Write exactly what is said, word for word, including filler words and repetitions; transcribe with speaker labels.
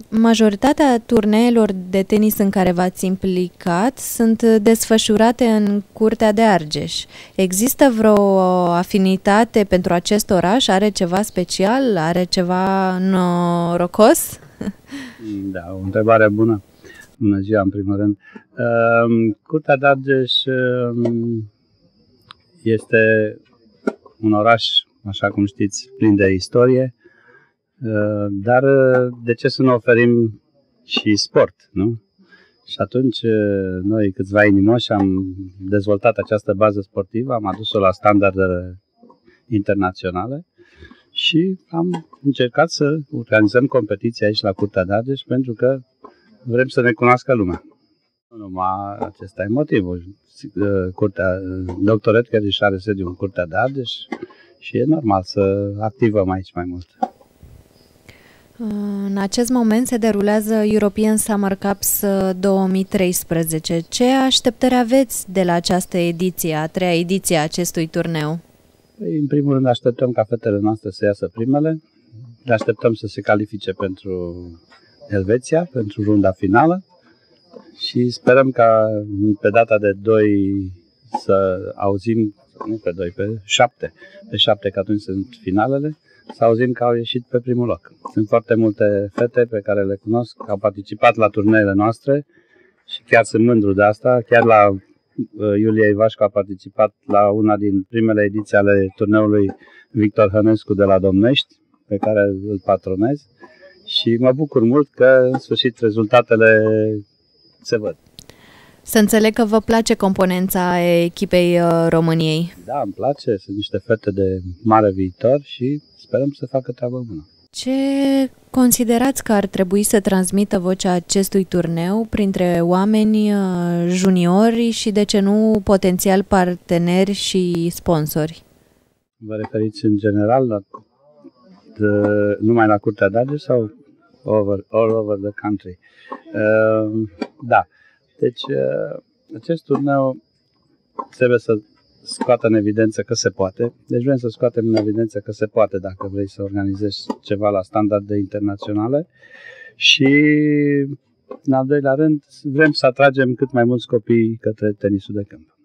Speaker 1: Majoritatea turneelor de tenis în care v-ați implicat sunt desfășurate în Curtea de Argeș. Există vreo afinitate pentru acest oraș? Are ceva special? Are ceva norocos?
Speaker 2: Da, o întrebare bună. Bună ziua, în primul rând. Curtea de Argeș este un oraș, așa cum știți, plin de istorie. Dar de ce să nu oferim și sport, nu? Și atunci noi, câțiva inimoși, am dezvoltat această bază sportivă, am adus-o la standarde internaționale și am încercat să organizăm competiții aici la Curtea de Argeș pentru că vrem să ne cunoască lumea. Nu numai acesta e motivul. Curtea, doctor Edgar își are sediu în Curtea de Argeș și e normal să activăm aici mai mult.
Speaker 1: În acest moment se derulează European Summer Cups două mii treisprezece. Ce așteptări aveți de la această ediție, a treia ediție a acestui turneu?
Speaker 2: În primul rând așteptăm ca fetele noastre să iasă primele, le așteptăm să se califice pentru Elveția, pentru runda finală și sperăm ca pe data de doi să auzim, nu pe doi, pe șapte, pe șapte că atunci sunt finalele, să auzim că au ieșit pe primul loc. Sunt foarte multe fete pe care le cunosc, au participat la turneele noastre și chiar sunt mândru de asta. Chiar la uh, Iulia Ivașcu a participat la una din primele ediții ale turneului Victor Hănescu de la Domnești, pe care îl patronez. Și mă bucur mult că, în sfârșit, rezultatele se văd.
Speaker 1: Să înțeleg că vă place componența echipei României.
Speaker 2: Da, îmi place. Sunt niște fete de mare viitor și sperăm să facă treabă bună.
Speaker 1: Ce considerați că ar trebui să transmită vocea acestui turneu printre oameni juniori și, de ce nu, potențial parteneri și sponsori?
Speaker 2: Vă referiți în general la de, numai la Curtea de Argeș sau over, all over the country? Uh, da. Deci, acest turneu trebuie să scoată în evidență că se poate. Deci vrem să scoatem în evidență că se poate dacă vrei să organizezi ceva la standarde internaționale. Și, în al doilea rând, vrem să atragem cât mai mulți copii către tenisul de câmp.